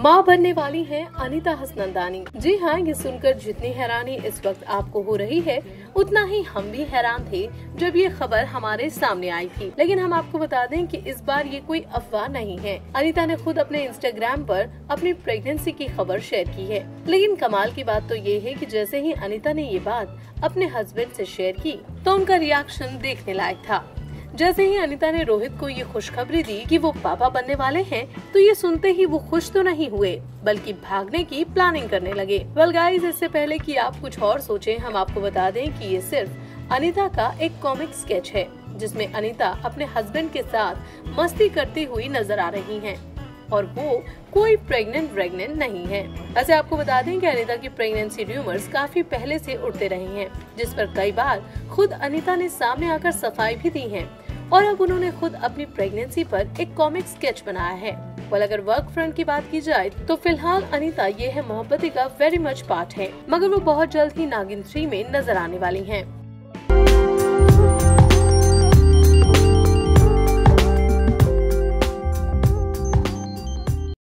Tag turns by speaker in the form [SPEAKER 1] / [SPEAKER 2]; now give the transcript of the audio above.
[SPEAKER 1] माँ बनने वाली हैं अनीता हसनंदानी। जी हाँ, ये सुनकर जितनी हैरानी इस वक्त आपको हो रही है उतना ही हम भी हैरान थे जब ये खबर हमारे सामने आई थी। लेकिन हम आपको बता दें कि इस बार ये कोई अफवाह नहीं है। अनीता ने खुद अपने इंस्टाग्राम पर अपनी प्रेगनेंसी की खबर शेयर की है। लेकिन कमाल की बात तो ये है कि जैसे ही अनीता ने ये बात अपने हस्बैंड से शेयर की तो उनका रिएक्शन देखने लायक था। जैसे ही अनीता ने रोहित को ये खुशखबरी दी कि वो पापा बनने वाले हैं, तो ये सुनते ही वो खुश तो नहीं हुए बल्कि भागने की प्लानिंग करने लगे। वेल गाइस, इससे पहले कि आप कुछ और सोचें, हम आपको बता दें कि ये सिर्फ अनीता का एक कॉमिक स्केच है जिसमें अनीता अपने हस्बैंड के साथ मस्ती करती हुई नजर आ रही हैं और वो कोई प्रेग्नेंट नहीं है। वैसे आपको बता दें कि अनीता की प्रेगनेंसी र्यूमर्स काफी पहले से उड़ते रहे हैं, जिस पर कई बार खुद अनीता ने सामने आकर सफाई भी दी है और अब उन्होंने खुद अपनी प्रेगनेंसी पर एक कॉमिक स्केच बनाया है। और अगर वर्क फ्रंट की बात की जाए तो फिलहाल अनीता ये है मोहब्बती का वेरी मच पार्ट है, मगर वो बहुत जल्द ही नागिन 3 में नजर आने वाली हैं।